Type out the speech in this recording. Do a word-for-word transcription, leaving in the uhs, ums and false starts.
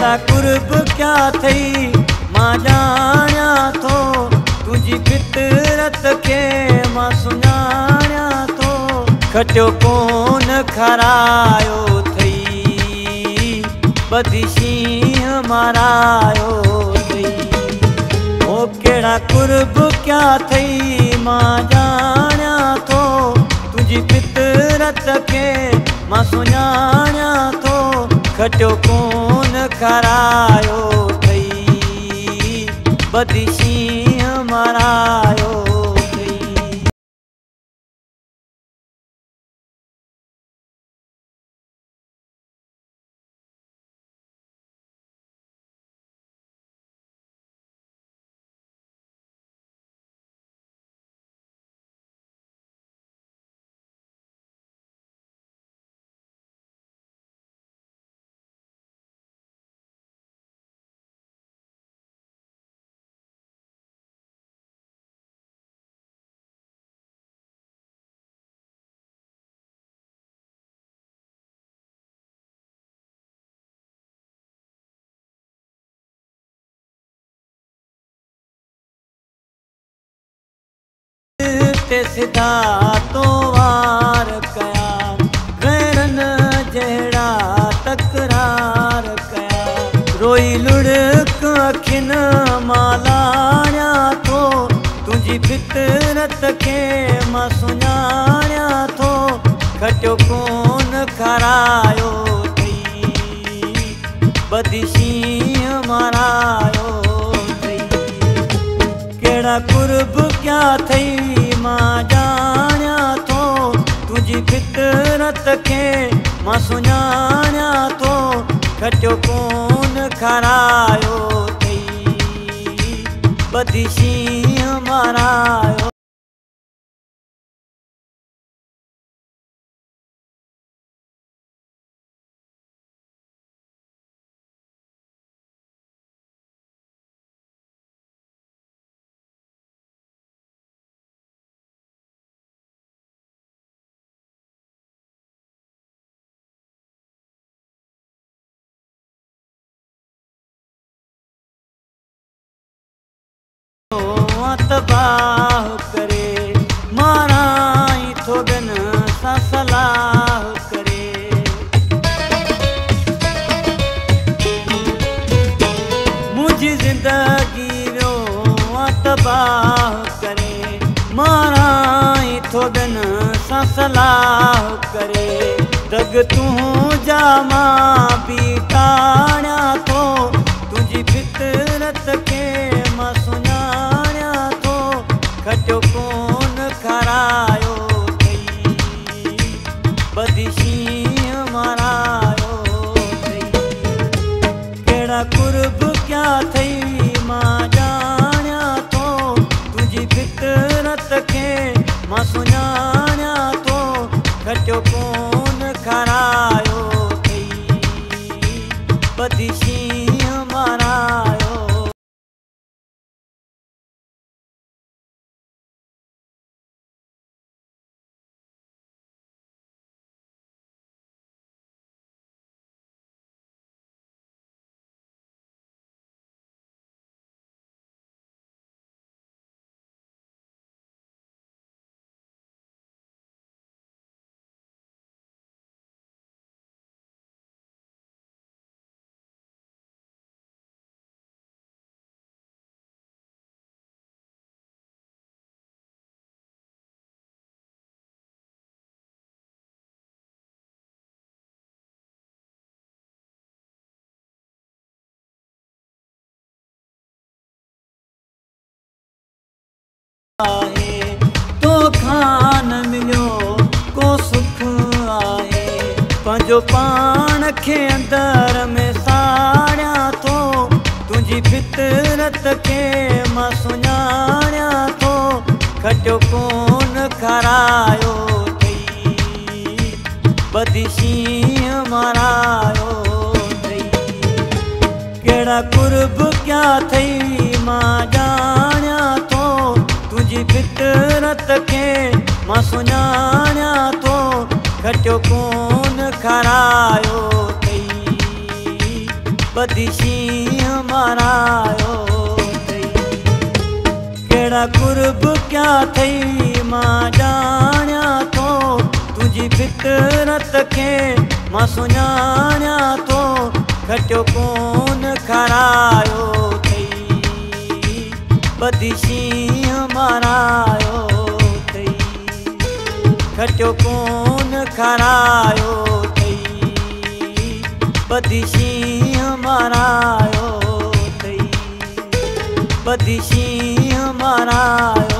केड़ा कुर्ब क्या थई मां जानिया थो, तुझी फितरत के मां सुञाणिया थो। खटियो कोन खरायो थई, बदी शींह मारायो थई। ओ केड़ा कुर्ब क्या थई मां जानिया थो, तुझी फितरत के मां सुञाणिया थो। खटियो कोन खरायो थई, बदी शींह मारायो थई। ते सिधा तो वार कया, गैरन जहिड़ा तकरार कया। रोई लुढ़क अखिन मां लाणिया थो, तुझी फितरत के मां सुञाणिया थो। खटियो कोन खरायो थई, बदी शींह मारायो थई। केड़ा कुर्ब क्या थई मां जानिया थो, तुझी फितरत के मां सुञाणिया थो। खटियो कोन खरायो थई, बदी शींह मारायो। तबाह करे माराई थो बिन सा सलाह करे। मुझी जिंदगी रो तबाह करे, माराई थो बिन सा सलाह करे। दग तू जा मां भी टाणिया थो, तुझी फितरत के मां सुञाणिया थो। खटियो कोन खरायो थई, बदी शींह मारायो थई। केड़ा कुर्ब क्या थई मां जानिया थो, तुझी फितरत के मां सुञाणिया थो। खटियो कोन खरायो थई, बदी शींह मारायो। तो खान मिलियो को सुख आहे, पंहिंजो पाण खे अंदर में साड़िया थो। तुझी फितरत के मां सुञाणिया थो। खटियो कोन खरायो थई, बदी शींह मारायो थई। केड़ा कुर्ब क्या थई मां जानिया थो, तुझी फितरत के मां सुञाणिया थो। खटियो कोन खरायो थई, बधी शींहं मारायो अथई। कहिड़ा कुर्ब क्या थई मां ॼाणियां थो, तुंहिंजी फितरत खे मां सुञाणियां थो। खटियो कोन खारायो अथई, बधी शींहं मारायो अथई। खटियो कोन खारायो अथई, बधी शींहं मारायो अथई। बधी शींहं मारायो